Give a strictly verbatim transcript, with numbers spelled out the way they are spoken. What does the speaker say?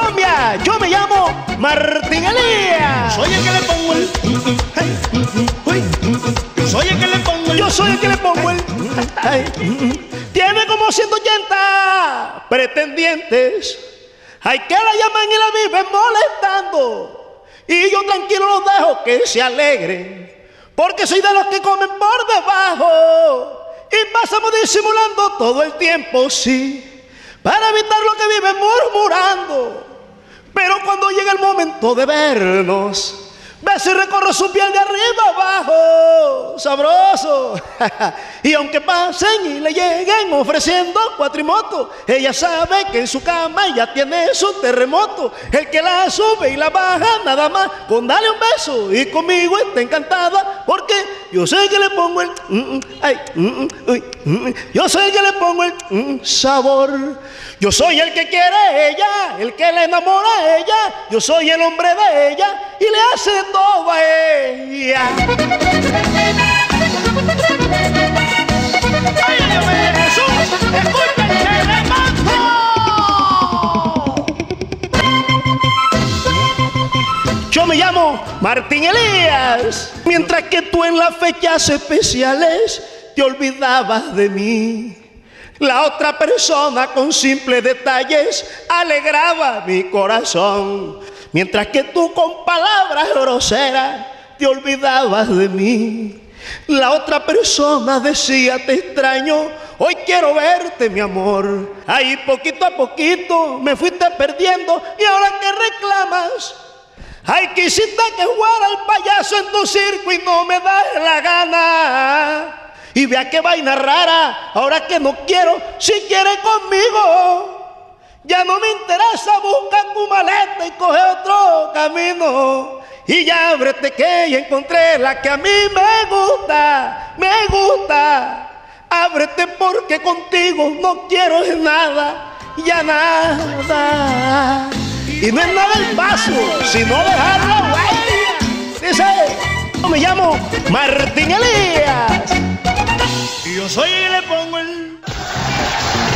Colombia, yo me llamo Martín Elías. Soy el que le pongo el... Yo soy el que le pongo el... Yo soy el que le pongo el... Tiene como ciento ochenta pretendientes. Hay que la llaman y la viven molestando. Y yo tranquilo los dejo que se alegren, porque soy de los que comen por debajo. Y pasamos disimulando todo el tiempo, sí, para evitar lo que viven murmurando. Pero cuando llega el momento de vernos, ves y recorro su piel de arriba abajo, sabroso. Y aunque pasen y le lleguen ofreciendo cuatrimoto, ella sabe que en su cama ya tiene su terremoto. El que la sube y la baja nada más con darle un beso, y conmigo está encantada, porque yo soy el que le pongo el mm, mm, ay, mm, mm, uy, mm, yo soy el que le pongo el mm, sabor. Yo soy el que quiere a ella, el que le enamora a ella. Yo soy el hombre de ella y le hace todo a ella. ¡Ay, Jesús! ¡Escucha el terremoto! Yo me llamo Martín Elías. Mientras que tú en las fechas especiales te olvidabas de mí, la otra persona con simples detalles alegraba mi corazón. Mientras que tú con palabras groseras te olvidabas de mí, la otra persona decía te extraño, hoy quiero verte mi amor. Ahí poquito a poquito me fuiste perdiendo, y ahora que reclamas, ay, quisiste que jugara el payaso en tu circo y no me das la gana. Y vea qué vaina rara, ahora que no quiero, si quiere conmigo, ya no me interesa, busca tu maleta y coge otro camino. Y ya ábrete que ya encontré la que a mí me gusta, me gusta. Ábrete porque contigo no quiero nada, ya nada. Y no es nada el paso, sino dejar la huella. Dice, yo me llamo Martín Elías. Y yo soy el que le pongo el...